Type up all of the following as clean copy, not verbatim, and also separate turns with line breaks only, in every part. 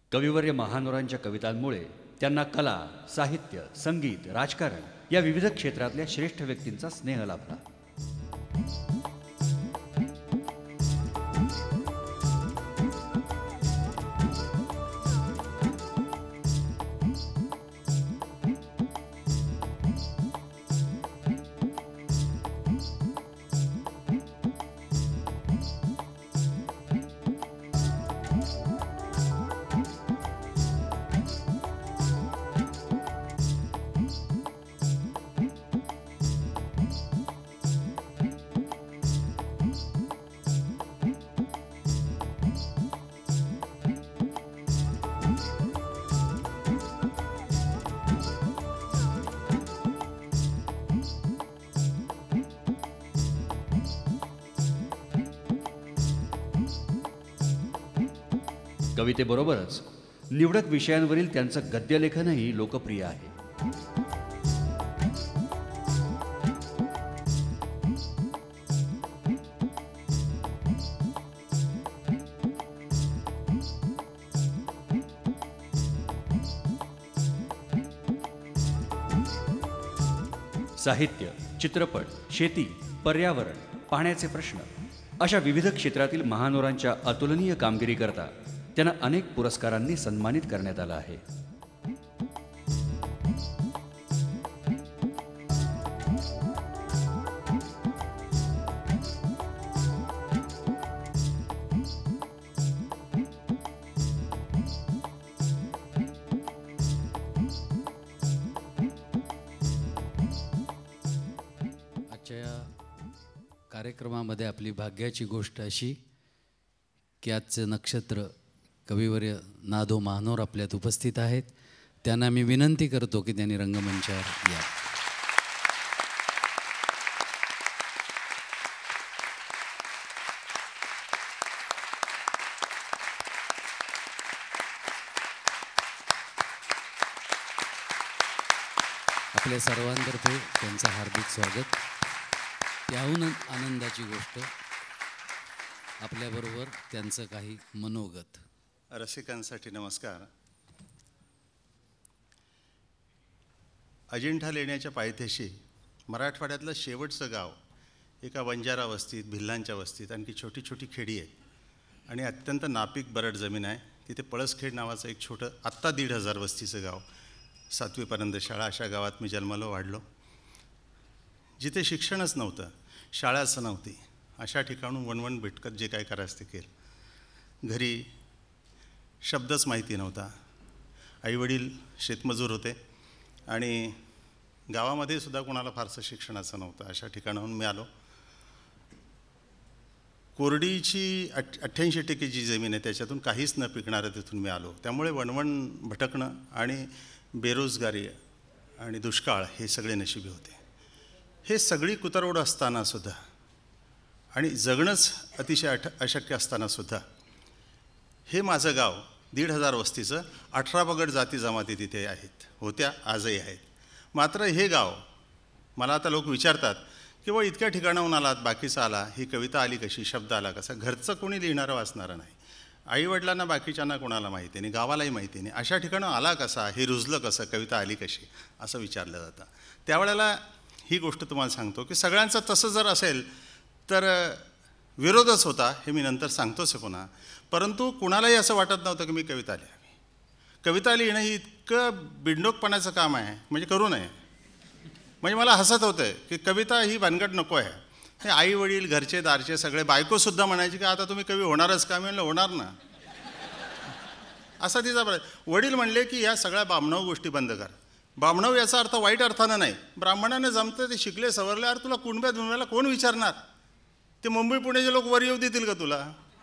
कविवर्य महानोरांच्या कवितांमुळे त्यांना कला, साहित्य, संगीत, राजकारण या विविध क्षेत्रातल्या श्रेष्ठ व्यक्तींचा स्नेह लाभला. कवितेबरोबरच निवडक विषयांवरील त्यांचं गद्यलेखनही लोकप्रिय आहे. साहित्य, चित्रपट, शेती, पर्यावरण, पाण्याचे प्रश्न अशा विविध क्षेत्रातील महानोरांच्या अतुलनीय कामगिरीकरता त्यांना अनेक पुरस्कारांनी सन्मानित करण्यात आलं आहे.
आजच्या या कार्यक्रमामध्ये आपली भाग्याची गोष्ट अशी की आजचं नक्षत्र कविवर्य ना.धो. महानोर आपल्यात उपस्थित आहेत. त्यांना मी विनंती करतो की त्यांनी रंगमंचावर या. आपल्या सर्वांतर्फे त्यांचं हार्दिक स्वागत. त्याहून आनंदाची गोष्ट आपल्याबरोबर त्यांचं काही मनोगत.
रसिकांसाठी नमस्कार. अजिंठा लेण्याच्या पायथ्याशी मराठवाड्यातलं शेवटचं गाव, एका बंजारा वस्तीत, भिल्लांच्या वस्तीत, आणखी छोटी छोटी खेडी आहे आणि अत्यंत नापीक बरड जमीन आहे. तिथे पळसखेड नावाचं एक छोटं, आत्ता 1,500 वस्तीचं गाव, 7वीपर्यंत शाळा, अशा गावात मी जन्मालो वाढलो. जिथे शिक्षणच नव्हतं, शाळाच नव्हती, अशा ठिकाणून वणवण भिटकत जे काय करायचं ते केलं. घरी शब्दच माहिती नव्हता. आईवडील शेतमजूर होते आणि गावामध्ये सुद्धा कोणाला फारसं शिक्षणाचं नव्हतं. अशा ठिकाणाहून मी आलो. कोरडीची 88% जी जमीन आहे त्याच्यातून काहीच न पिकणारं तिथून मी आलो. त्यामुळे वणवण भटकणं आणि बेरोजगारी आणि दुष्काळ हे सगळे नशिबी होते. हे सगळी कुतरवड असतानासुद्धा आणि जगणंच अतिशय अशक्य असतानासुद्धा हे माझं गाव 1,500 वस्तीचं, 18 पगड जाती जमाती तिथे आहेत, होत्या, आजही आहेत. मात्र हे गाव, मला आता लोक विचारतात की व इतक्या ठिकाणाहून आलात, बाकीचा आला, ही कविता आली कशी, शब्द आला कसा? घरचं कोणी लिहिणारं वाचणारं नाही, आईवडिलांना बाकीच्यांना कोणाला माहिती नाही, गावालाही माहिती नाही. अशा ठिकाणं आला कसा, हे रुजलं कसं, कविता आली कशी, असं विचारलं जातं. त्यावेळेला ही गोष्ट तुम्हाला सांगतो की सगळ्यांचं तसं जर असेल तर विरोधच होता, हे मी नंतर सांगतोच आहे पुन्हा. परंतु कुणालाही असं वाटत नव्हतं की मी कविता लिहावी. कविता लिहिणं ही इतकं बिंडोकपणाचं काम आहे, म्हणजे करू नये. म्हणजे मला हसत होतं की कविता ही भानगड नको आहे. हे आई वडील, घरचे दारचे सगळे, बायकोसुद्धा म्हणायची की आता तुम्ही कवी होणारच का? मी म्हणलं होणार ना. असा तिचा वडील म्हणले की या सगळ्या बामणाव गोष्टी बंद कर. बामणाव याचा अर्थ वाईट अर्थानं नाही, ब्राह्मणाने जमतं, ते शिकले सवरले, अरे तुला कुणब्या दुनब्याला कोण विचारणार? ते मुंबई पुण्याचे लोक वर येऊ देतील का तुला?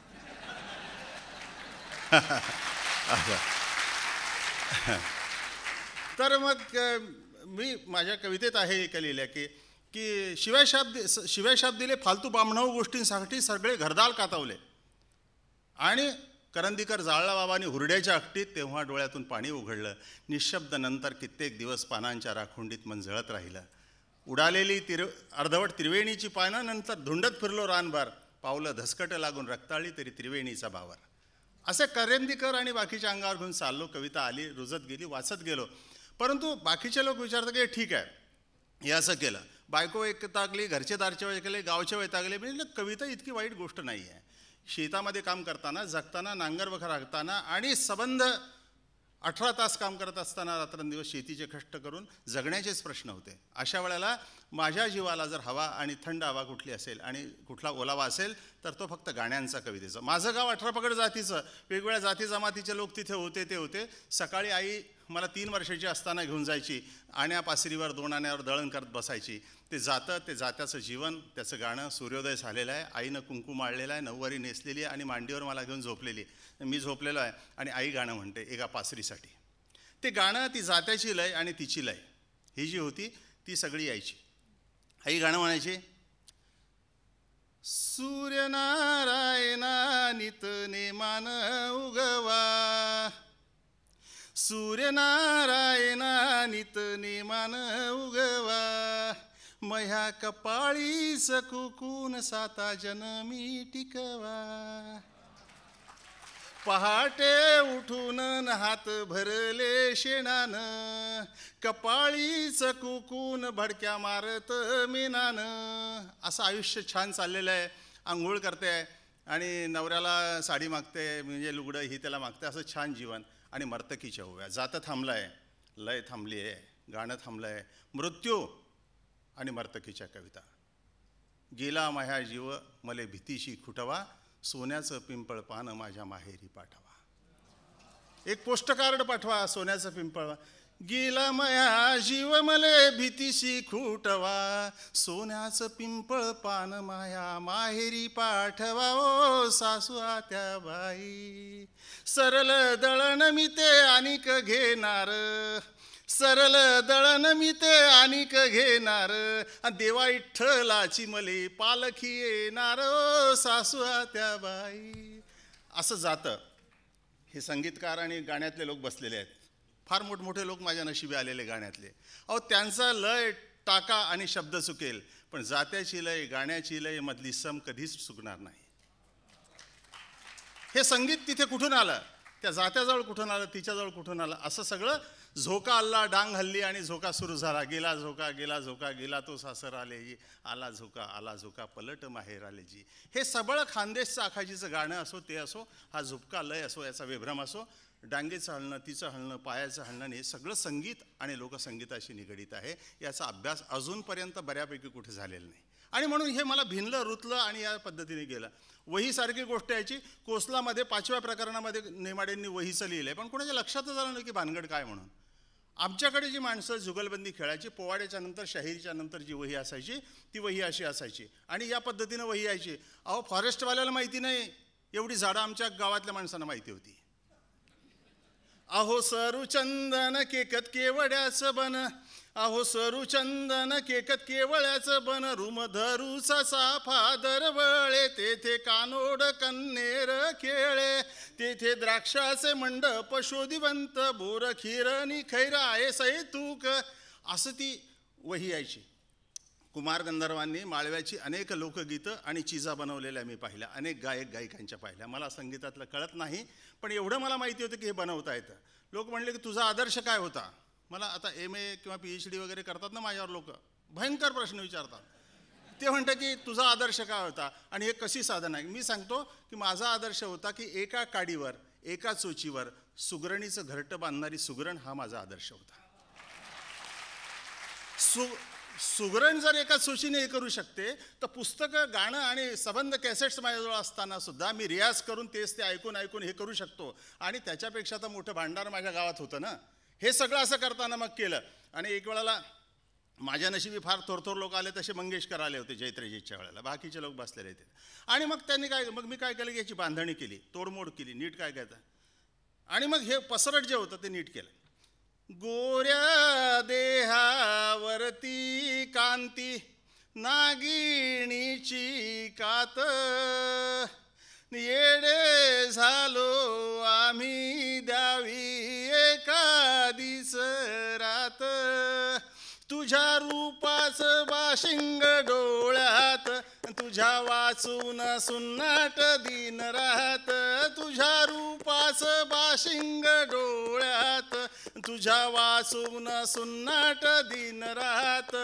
तर मग मी माझ्या कवितेत आहे एका लिहिल्या की शिवायशाप दिले फालतू बामणाऊ गोष्टींसाठी सगळे घरदाल कातावले आणि करंदीकर जाळला बाबांनी हुरड्याच्या अकटीत, तेव्हा डोळ्यातून पाणी उघडलं. निशब्द नंतर कित्येक दिवस पानांच्या राखुंडीत मन जळत राहिलं. उडालेली अर्धवट त्रिवेणीची पानं, नंतर धुंडत फिरलो रानभर, पावलं धसकटं लागून रक्ताळली तरी त्रिवेणीचा बावर. असे करंदीकर आणि बाकीच्या अंगावर घेऊन चाललो. कविता आली, रुजत गेली, वाचत गेलो. परंतु बाकीचे लोक विचारतात की ठीक आहे, हे असं केलं, बायको वैतागली, घरचे दारचे वैतागले, गावचे वैतागले. म्हणजे कविता इतकी वाईट गोष्ट नाही आहे. शेतामध्ये काम करताना, जगताना, नांगर वखर राखताना आणि सबंध 18 तास काम करत असताना रात्रंदिवस शेतीचे कष्ट करून जगण्याचेच प्रश्न होते. अशा वेळेला माझ्या जीवाला जर हवा आणि थंड हवा कुठली असेल आणि कुठला ओलावा असेल तर तो फक्त गाण्यांचा, कवितेचा. माझं गाव 18 पगड जातीचं, वेगवेगळ्या जाती जमातीचे लोक तिथे होते, ते होते. सकाळी आई मला 3 वर्षाची असताना घेऊन जायची, आण्या पासरीवर 2 आण्यावर दळण करत बसायची. ते जातं, ते जात्याचं जीवन, त्याचं गाणं. सूर्योदय झालेला आहे, आईनं कुंकू माळलेला आहे, नऊवारी नेसलेली आहे आणि मांडीवर मला घेऊन झोपलेली. मी झोपलेलो आहे आणि आई गाणं म्हणते एका पासरीसाठी. ते गाणं, ती जात्याची लय आणि तिची लय ही जी होती ती सगळी यायची. आई गाणं म्हणायची, सूर्यनारायणा नित नेमान उगवा, सूर्यनारायणा नित नेमान उगवा, मह्या कपाळी सकून 7 जन्मी टिकवा, पहाटे उठून हात भरले शेणानं, कपाळी चकुकून भडक्या मारत मिनानं. असं आयुष्य छान चाललेलं आहे. आंघोळ करते आणि नवऱ्याला साडी मागते, म्हणजे लुगडं ही त्याला मागते, असं छान जीवन. आणि मर्तकीच्या होव्या. जातं थांबलं आहे, लय थांबली आहे, गाणं थांबलं आहे, मृत्यू आणि मर्तकीच्या कविता. गेला माझ्या जीव मले भीतीशी खुटवा, सोन्याचं पिंपळ पान माझ्या माहेरी पाठवा. एक पोस्टकार्ड पाठवा, सोन्याचं पिंपळ. गेला माया जीव मले भीतीशी खुटवा, सोन्याचं पिंपळ पान माया माहेरी पाठवा. ओ सासू आत्या बाई, सरल दळण मी ते अनिक घेणार, सरल दळण मी ते अनिक घेणार, देवा विठ्ठलाची मले पालखी येणार. ओ सासू आत्या बाई. असं जातं. हे संगीतकार आणि गाण्यातले लोक बसलेले आहेत. फार मोठमोठे लोक माझ्या नशिबी आलेले गाण्यातले. अहो, त्यांचा लय, टाका आणि शब्द चुकेल, पण जात्याची लय, गाण्याची लय मधली सम कधीच चुकणार नाही. हे संगीत तिथे कुठून आलं, त्या जात्याजवळ कुठून आलं, तिच्याजवळ कुठून आलं, असं सगळं. झोका आला, डांग हल्ली आणि झोका सुरू झाला. गेला झोका, गेला झोका, गेला तो सासर आले जी, आला झोका पलट माहेर आले जी. हे सबळ खानदेशचं आखाजीचं गाणं असो, ते असो, हा झुपका लय असो, याचा विभ्रम असो, डांगेचं हलणं, तिचं हलणं, पायाचं हलणं, हे सगळं संगीत आणि लोकसंगीताशी निगडीत आहे. याचा अभ्यास अजूनपर्यंत बऱ्यापैकी कुठे झालेला नाही. आणि म्हणून हे मला भिनलं, रुतलं आणि या पद्धतीने गेलं. वहीसारखी गोष्ट याची. कोसलामध्ये 5व्या प्रकरणामध्ये नेमाडेंनी वहीचं लिहिलं आहे, पण कोणाच्या लक्षातच आलं नाही की भानगड काय म्हणून. आमच्याकडे जी माणसं जुगलबंदी खेळायची, पोवाड्याच्या नंतर, शाहिरीच्या नंतर जी वही असायची ती वही अशी असायची आणि या पद्धतीनं वही यायची. अहो, फॉरेस्टवाल्याला माहिती नाही एवढी झाडं आमच्या गावातल्या माणसांना माहिती होती. अहो सरू चंदन केकत केवड्याचं बन, अहो सरू चंदन केकत केवळ्याचं बन, रूम धरूचा चाफा दरवळे, तेथे कानोड कन्नेर खेळे, तेथे द्राक्षाचे मंडप शोधिवंत, बोर खिरणी खैराये सैतूक. असं ती वही यायची. कुमार गंधर्वांनी माळव्याची अनेक लोकगीतं आणि चीजा बनवलेल्या मी पाहिल्या, अनेक गायक गायिकांच्या पाहिल्या. मला संगीतातलं कळत नाही, पण एवढं मला माहिती होतं की हे बनवता येतं. लोक म्हणले की तुझा आदर्श काय होता. मला आता MA किंवा PhD वगैरे करतात ना माझ्यावर लोक, भयंकर प्रश्न विचारतात. ते म्हणतात की तुझा आदर्श काय होता आणि हे कशी साधन आहे. मी सांगतो की माझा आदर्श होता की एका काडीवर, एका चोचीवर सुगरणीचं घरटं बांधणारी सुगरण हा माझा आदर्श होता. सुगरण जर एका चोचीने हे करू शकते, तर पुस्तकं, गाणं आणि सबंध कॅसेट्स माझ्याजवळ असताना सुद्धा मी रियाज करून तेच ते ऐकून ऐकून हे करू शकतो. आणि त्याच्यापेक्षा तर मोठं भांडार माझ्या गावात होतं ना. हे सगळं असं करताना मग केलं. आणि एक वेळेला माझ्या नशिबी फार थोरथोर लोक आले, तसे मंगेशकर आले होते जैत्रजीच्या वेळेला, बाकीचे लोक बसलेले होते. आणि मग त्यांनी मग मी काय केलं की याची बांधणी केली, तोडमोड केली, नीट काय काय. आणि मग हे पसरट जे होतं ते नीट केलं. गोऱ्या देहावरती कांती नागिणीची कात, येडे झालो आम्ही द्यावी एखादीच रात, तुझ्या रूपाचं बाशिंग डोळ्यात, तुझ्या तुझ्या वाचून सुन्नाट दिन राहत, तुझ्या रूपास बाशिंग डोळ्यात, तुझ्या वाचून सुन्नाट दिन राहत.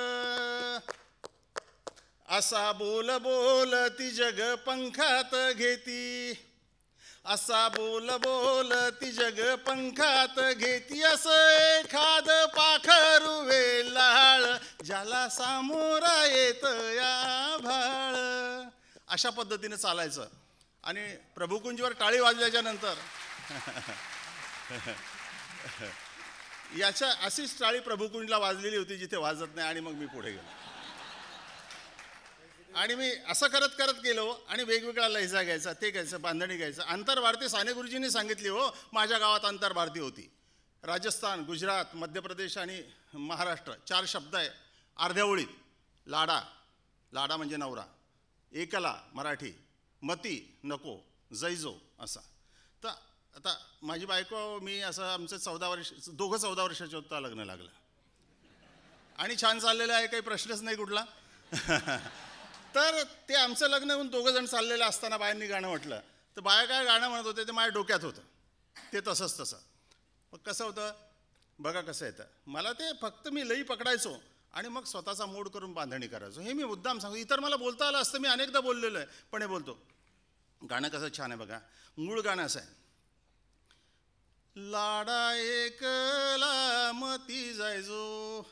असा बोल बोल ती जग पंखात घेती, असा बोल बोल ती जग पंखात घेती, असं एखाद पाखरू वेलाळ ज्याला सामोरा येत या भाळ. अशा पद्धतीने चालायचं. आणि प्रभुकुंजवर टाळी वाजल्याच्या नंतर याच्या अशीच टाळी प्रभुकुंजला वाजलेली होती जिथे वाजत नाही. आणि मग मी पुढे गेलो आणि मी असं करत करत गेलो आणि वेगवेगळा लहजा घ्यायचा, ते घ्यायचं, बांधणी घ्यायचं. आंतरभारती साने गुरुजींनी सांगितली, हो माझ्या गावात आंतरभारती होती. राजस्थान, गुजरात, मध्य प्रदेश आणि महाराष्ट्र 4 शब्द आहे अर्ध्या ओळीत. लाडा, लाडा म्हणजे नवरा, एकला मराठी, मती नको, जैजो असा. तर आता माझी बायको मी असं आमचं 14 वर्ष, दोघं 14 वर्षाचे होता लग्न लागलं आणि छान चाललेलं आहे, काही प्रश्नच नाही कुठला. तर ते आमचं लग्न होऊन 2 जण चाललेलं असताना बायांनी गाणं म्हटलं. तर बाया काय गाणं म्हणत होते ते माझ्या डोक्यात होतं, ते तसंच तसं. मग कसं होतं बघा कसं येतं. मला ते फक्त मी लई पकडायचो आणि मग स्वतःचा मूड करून बांधणी करायचो. हे मी मुद्दाम सांगतो, इतर मला बोलता आलं असतं, मी अनेकदा बोललेलो आहे, पण हे बोलतो. गाणं कसं छान आहे बघा. मूळ गाणं असं आहे, लाडा एकला मती जायजो,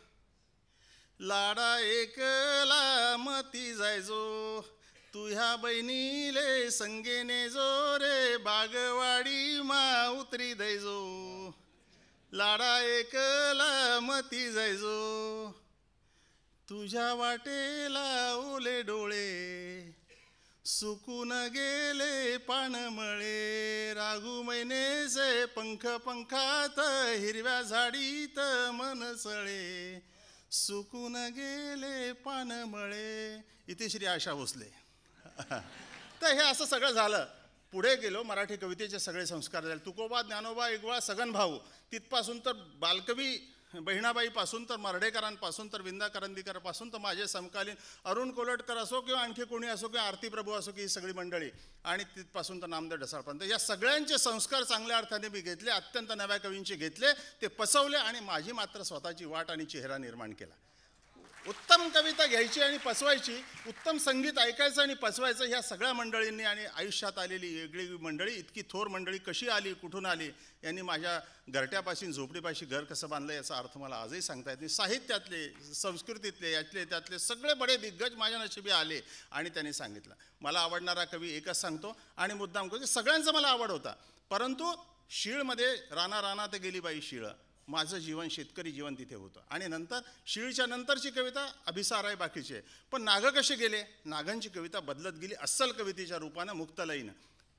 लाडा एकला मती जायजो, तुझ्या बहिणीले संगेने जो रे, बागवाडी मा उतरी दैजो. लाडा एकला मती जायजो, तुझ्या वाटेला ओले डोळे, सुकून गेले पानमळे, राघू मैनेचे पंख पंखात, हिरव्या झाडीत मनसळे, सुकून गेले पानमळे. इथे श्री आशा भोसले. तर हे असं सगळं झालं. पुढे गेलो, मराठी कवितेचे सगळे संस्कार झाले. तुकोबा, ज्ञानोबा, इगवा, सगन भाऊ, तिथपासून तर बालकवी बहिणाबाईपासून तर मर्ढेकरांपासून तर विंदा करंदीकरपासून तर माझे समकालीन अरुण कोलटकर असो किंवा आणखी कोणी असो किंवा आरती प्रभू असो की ही सगळी मंडळी, आणि तिथपासून तर नामदेव ढसाळपर्यंत, या सगळ्यांचे संस्कार चांगल्या अर्थाने मी घेतले. अत्यंत नव्या कवींचे घेतले, ते पसवले आणि माझी मात्र स्वतःची वाट आणि चेहरा निर्माण केला. उत्तम कविता घ्यायची आणि पचवायची, उत्तम संगीत ऐकायचं आणि पचवायचं. ह्या सगळ्या मंडळींनी आणि आयुष्यात आलेली वेगळी मंडळी, इतकी थोर मंडळी कशी आली, कुठून आली, यांनी माझ्या घरट्यापासून झोपडीपाशी घर कसं बांधलं याचा अर्थ मला आजही सांगता येत नाही. साहित्यातले, संस्कृतीतले, यातले त्यातले सगळे बडे दिग्गज माझ्या नशिबी आले आणि त्यांनी सांगितलं. मला आवडणारा कवी एकच सांगतो आणि मुद्दाम करतो, सगळ्यांचा मला आवड होता, परंतु शीळमध्ये राणा रानात गेली बाई शीळ, माझं जीवन शेतकरी जीवन तिथे होतं. आणि नंतर शीळच्या नंतरची कविता अभिसार आहे बाकीचे. पण नागं कसे गेले, नागांची कविता बदलत गेली अस्सल कवितेच्या रूपानं, मुक्तलयीन.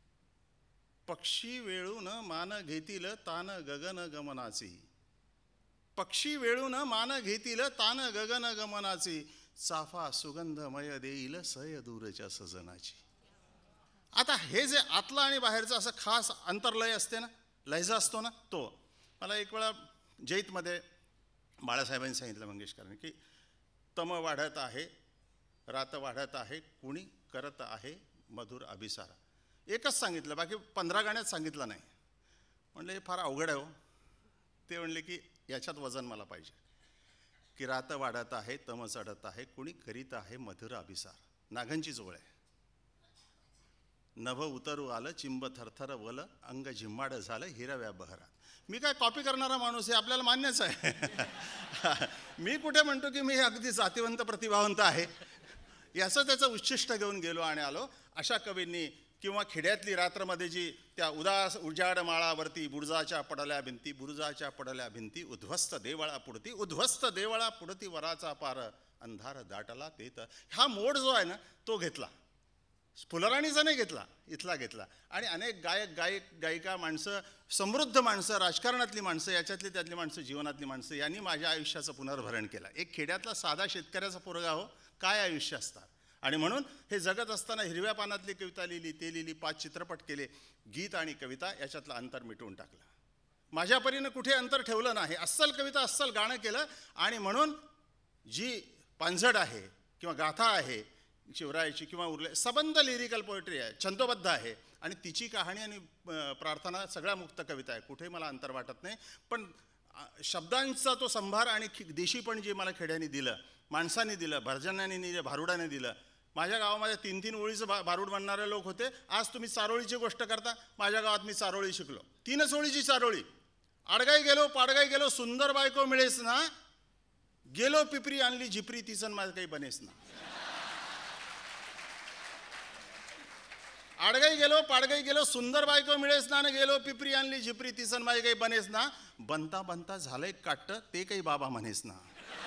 पक्षी वेळून मान घेतील तान गगन गमनाची, पक्षी वेळून मान घेतील तान गगन गमनाची, चाफा सुगंधमय देईल सय दूरच्या सजनाची. आता हे जे आतलं आणि बाहेरचं असं खास अंतर्लय असते ना, लहजा असतो ना, तो मला एक वेळा जैतमध्ये बाळासाहेबांनी सांगितलं मंगेशकरांनी की तम वाढत आहे, रात वाढत आहे, कुणी करत आहे मधुर अभिसारा. एकच सांगितलं, बाकी 15 गाण्यात सांगितलं नाही. म्हणलं हे फार अवघड आहे हो. ते म्हणले की याच्यात वजन मला पाहिजे की रात वाढत आहे, तम चढत आहे, कुणी करीत आहे मधुर अभिसार. नागांची जोळ आहे. नभ उतरू आलं, चिंब थरथर वल, अंग झिम्माड झालं हिरव्या बहरात. मी काय कॉपी करणारा माणूस आहे, आपल्याला मान्यच आहे. मी कुठे म्हणतो की मी अगदी जातिवंत प्रतिभावंत आहे, याचं त्याचं उच्छिष्ट घेऊन गेलो आणि आलो. अशा कवींनी किंवा खेड्यातली रात्रमध्ये जी त्या उदास उजाड माळावरती बुरुजाच्या पडल्या भिंती, बुरुजाच्या पडल्या भिंती, उद्ध्वस्त देवळा पुढती, उद्ध्वस्त देवळा पुढती वराचा पार, अंधार दाटला तेत. हा मोड जो आहे ना तो घेतला, फुलराणीचा नाही घेतला, इथला घेतला. आणि अनेक गायक गायिका, माणसं, समृद्ध माणसं, राजकारणातली माणसं, याच्यातली त्यातली माणसं, जीवनातली माणसं, यांनी माझ्या आयुष्याचं पुनर्भरण केलं. एक खेड्यातला साधा शेतकऱ्याचा पोरगा हो, काय आयुष्य असतात. आणि म्हणून हे जगत असताना हिरव्या पानातली कविता लिहिली, ते लिहिली, 5 चित्रपट केले, गीत आणि कविता याच्यातलं अंतर मिटवून टाकलं. माझ्या परीनं कुठे अंतर ठेवलं नाही, अस्सल कविता अस्सल गाणं केलं. आणि म्हणून जी पांझड आहे किंवा गाथा आहे, शिवरायाची किंवा उरले सबंध लिरिकल पोएट्री आहे, छंदोबद्ध आहे आणि तिची कहाणी आणि प्रार्थना सगळ्या मुक्त कविता आहे. कुठेही मला अंतर वाटत नाही. पण शब्दांचा तो संभार आणि देशीपण जे मला खेड्याने दिलं, माणसांनी दिलं, भरजन्याने दिलं, भारुडाने दिलं. माझ्या गावामध्ये 3-3 ओळीचं भारूड म्हणणारे लोक होते. आज तुम्ही चारोळीची गोष्ट करता. माझ्या गावात मी चारोळी शिकलो. 3च ओळीची चारोळी. आडगाई गेलो पाडगाई गेलो सुंदर बायको मिळेस ना, गेलो पिपरी आणली झिपरी तिसन माझं काही बनेस ना. आडगाई गेलो पाडगाई गेलो सुंदर बायको मिळेस ना, गेलो पिपरी आणली झिपरी तिसन माझे काही बनेस ना. बनता बनता झालंय काट्ट ते काही बाबा म्हणेस ना.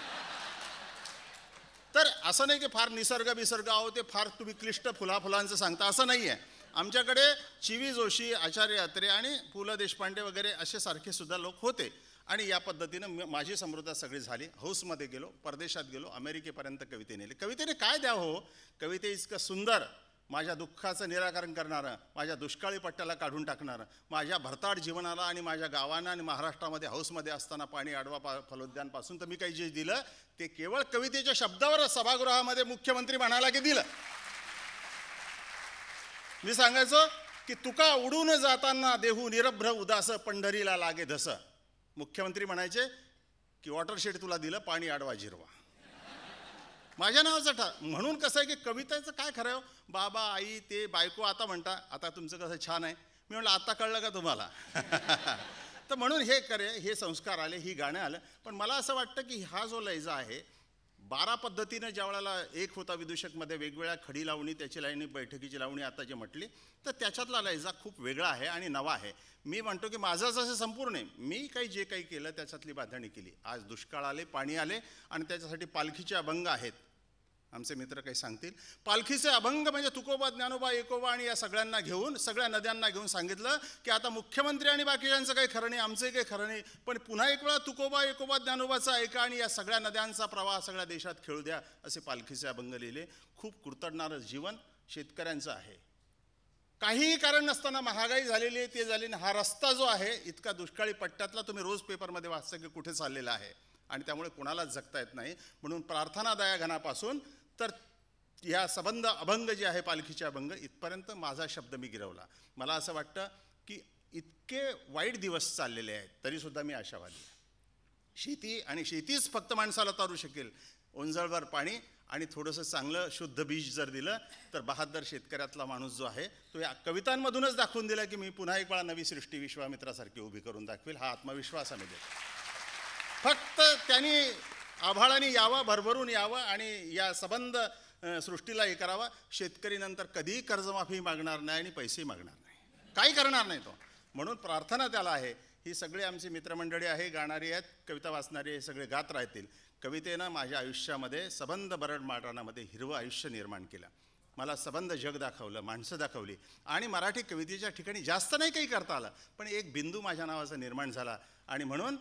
तर असं नाही की फार निसर्ग आहो ते फार तुम्ही क्लिष्ट फुलांचं सांगता, असं नाही आहे. आमच्याकडे चिवी जोशी, आचार्य अत्रे आणि पु ल देशपांडे वगैरे असे सारखे सुद्धा लोक होते. आणि या पद्धतीनं माझी समृद्धा सगळी झाली. हाऊसमध्ये गेलो, परदेशात गेलो, अमेरिकेपर्यंत कविते नेले. कवितेने काय द्यावं हो? कविते इतकं सुंदर, माझ्या दुःखाचं निराकरण करणारं, माझ्या दुष्काळी पट्ट्याला काढून टाकणारं, माझ्या भरताड जीवनाला आणि माझ्या गावांना आणि महाराष्ट्रामध्ये हाऊसमध्ये असताना पाणी अडवा फलोद्यानपासून तर मी काही जे दिलं ते केवळ कवितेच्या शब्दावर सभागृहामध्ये मुख्यमंत्री म्हणाला की दिलं. मी सांगायचो की तुका उडून जाताना देहू निरभ्र उदास पंढरीला लागे धस. मुख्यमंत्री म्हणायचे की वॉटरशेड तुला दिलं, पाणी अडवा जिरवा. माझ्या नावाचं म्हणून कसं आहे की कवितेचं काय खरं आहे, बाबा आई ते बायको आता म्हणता आता तुमचं कसं छान आहे. मी म्हटलं आता कळलं का तुम्हाला? तर म्हणून हे संस्कार आले, ही गाणं आलं. पण मला असं वाटतं की हा जो लयजा आहे 12 पद्धतीनं ज्या वेळेला एक होता विदूषकमध्ये वेगवेगळ्या खडी लावणी, त्याची लावणी, बैठकीची लावणी आता जे म्हटली, तर त्याच्यातला लयजा खूप वेगळा आहे आणि नवा आहे. मी म्हणतो की माझं असं संपूर्ण आहे. मी जे काही केलं त्याच्यातली बांधणी केली. आज दुष्काळ आले, पाणी आले आणि त्याच्यासाठी पालखीचे अभंग आहेत. आमचे मित्र काही सांगतील. पालखीचे अभंग म्हणजे तुकोबा, ज्ञानोबा, एकोबा आणि या सगळ्यांना घेऊन, सगळ्या नद्यांना घेऊन सांगितलं की आता मुख्यमंत्री आणि बाकीच्यांचं काही खरं नाही, आमचंही काही खरं नाही, पण पुन्हा एक वेळा तुकोबा, एकोबा, ज्ञानोबाचा ऐका आणि या सगळ्या नद्यांचा प्रवाह सगळ्या देशात खेळू द्या, असे पालखीचे अभंग लिहिले. खूप कुरतडणारं जीवन शेतकऱ्यांचं आहे. काहीही कारण नसताना महागाई झालेली आहे, ते झाली. हा रस्ता जो आहे इतका दुष्काळी पट्ट्यातला तुम्ही रोज पेपरमध्ये वाचता की कुठे चाललेला आहे आणि त्यामुळे कुणालाच जगता येत नाही. म्हणून प्रार्थना दयाघनापासून तर या सबंध अभंग जे आहे पालखीचे अभंग इथपर्यंत माझा शब्द मी गिरवला. मला असं वाटतं की इतके वाईट दिवस चाललेले आहेत तरीसुद्धा मी आशावादी आहे. शेती आणि शेतीच फक्त माणसाला तारू शकेल. ओंजळभर पाणी आणि थोडंसं चांगलं शुद्ध बीज जर दिलं तर बहादर शेतकऱ्यातला माणूस जो आहे तो या कवितांमधूनच दाखवून दिला की मी पुन्हा एक वेळा नवी सृष्टी विश्वामित्रासारखी उभी करून दाखवेल. हा आत्मविश्वास आम्ही देतो. फक्त त्यांनी आभाळाने यावं, भरभरून यावं आणि या सबंध सृष्टीला हे करावं. शेतकरी नंतर कधीही कर्जमाफी मागणार नाही आणि पैसे मागणार नाही, काही करणार नाही तो. म्हणून प्रार्थना त्याला आहे. ही सगळी आमची मित्रमंडळी आहे, गाणारी आहेत, कविता वाचणारी, हे सगळे गात राहतील. कवितेनं माझ्या आयुष्यामध्ये सबंध बरड माटाणामध्ये हिरवं आयुष्य निर्माण केलं. मला सबंध जग दाखवलं, माणसं दाखवली आणि मराठी कवितेच्या ठिकाणी जास्त नाही काही करता आलं, पण एक बिंदू माझ्या नावाचा निर्माण झाला. आणि म्हणून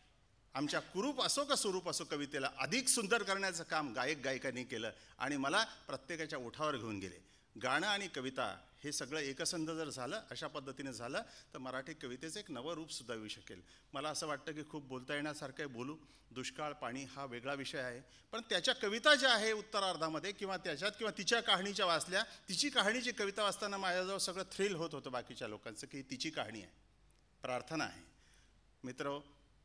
आमच्या कुरूप असो का स्वरूप असो कवितेला अधिक सुंदर करण्याचं काम गायक गायिकांनी केलं आणि मला प्रत्येकाच्या ओठावर घेऊन गेले. गाणं आणि कविता हे सगळं एकसंध जर झालं, अशा पद्धतीने झालं तर मराठी कवितेचं एक नवं रूपसुद्धा येऊ शकेल. मला असं वाटतं की खूप बोलता येण्यासारखं आहे. बोलू. दुष्काळ पाणी हा वेगळा विषय आहे, पण त्याच्या कविता ज्या आहे उत्तरार्धामध्ये किंवा त्याच्यात किंवा तिच्या कहाणीच्या वाचल्या, तिची कहाणीची कविता वाचताना माझ्याजवळ सगळं थ्रिल होत होतं बाकीच्या लोकांचं की तिची कहाणी आहे, प्रार्थना आहे. मित्र,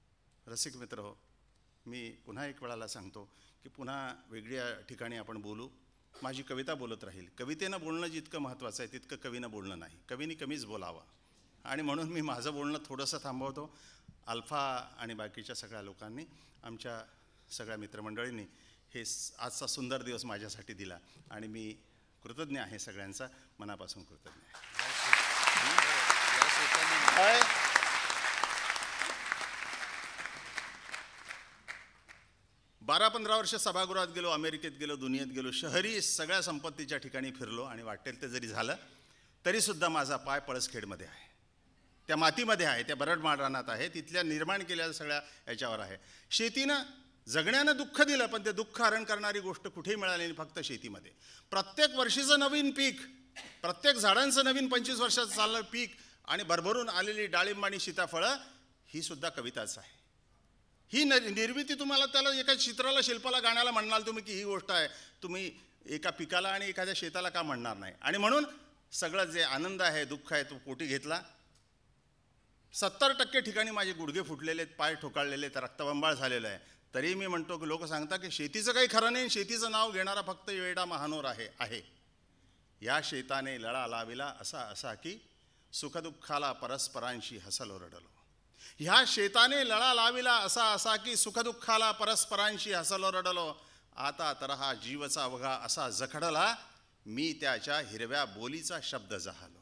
रसिक मित्र हो, मी पुन्हा एक वेळाला सांगतो की पुन्हा वेगळ्या ठिकाणी आपण बोलू. माझी कविता बोलत राहील. कवितेनं बोलणं जितकं महत्त्वाचं आहे तितकं कवीनं बोलणं नाही. कवीनी कमीच बोलावं आणि म्हणून मी माझं बोलणं थोडंसं थांबवतो. अल्फा आणि बाकीच्या सगळ्या लोकांनी, आमच्या सगळ्या मित्रमंडळींनी हे आजचा सुंदर दिवस माझ्यासाठी दिला आणि मी कृतज्ञ आहे, सगळ्यांचा मनापासून कृतज्ञ आहे. 12-15 वर्ष सभागृहात गेलो, अमेरिकेत गेलो, दुनियेत गेलो, शहरी सगळ्या संपत्तीच्या ठिकाणी फिरलो आणि वाटेल ते जरी झालं तरीसुद्धा माझा पाय पळसखेडमध्ये आहे, त्या मातीमध्ये आहे, त्या बरड माळरानात आहे, तिथल्या निर्माण केलेल्या सगळ्या याच्यावर आहे. शेतीनं जगण्यानं दुःख दिलं, पण ते दुःख हरण करणारी गोष्ट कुठेही मिळाली नाही, फक्त शेतीमध्ये. प्रत्येक वर्षीचं नवीन पीक, प्रत्येक झाडांचं नवीन 25 वर्षाचं चाललं पीक आणि भरभरून आलेली डाळिंब आणि सीताफळं, ही सुद्धा कविताच आहे. ही निर्मिती तुम्हाला त्याला एका चित्राला, शिल्पाला, गाण्याला म्हणाल तुम्ही की ही गोष्ट आहे, तुम्ही एका पिकाला आणि एखाद्या शेताला का म्हणणार नाही. आणि म्हणून सगळं जे आनंद आहे, दुःख आहे, तो पोटी घेतला. 70% ठिकाणी माझे गुडघे फुटलेले आहेत, पाय ठोकाळलेले आहेत, रक्तबंबाळ झालेलं आहे. तरी मी म्हणतो की लोक सांगतात की शेतीचं काही खरं नाही, शेतीचं नाव घेणारा फक्त वेडा महानोर आहे. या शेताने लळा लाविला असा की सुखदुःखाला परस्परांशी हसलो रडलो. ह्या शेताने लळा लाविला असा की सुखदुःखाला परस्परांशी हसलो रडलो. आता तर हा जीवचा अवघा असा जखडला, मी त्याच्या हिरव्या बोलीचा शब्द जहालो.